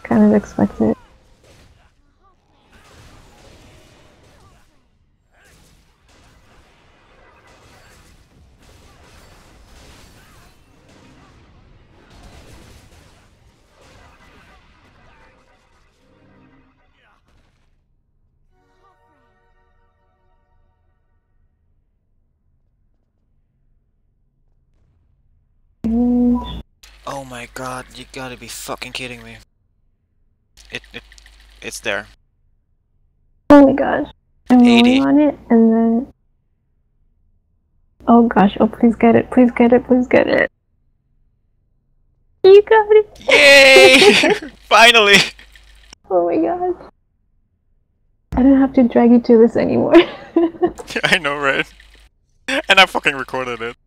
kind of expected. Oh my god, you gotta be fucking kidding me. It's there. Oh my gosh. I'm 80. rolling on it, and then... Oh gosh, oh please get it, please get it, please get it. You got it! Yay! Finally! Oh my gosh. I don't have to drag you to this anymore. I know, right? And I fucking recorded it.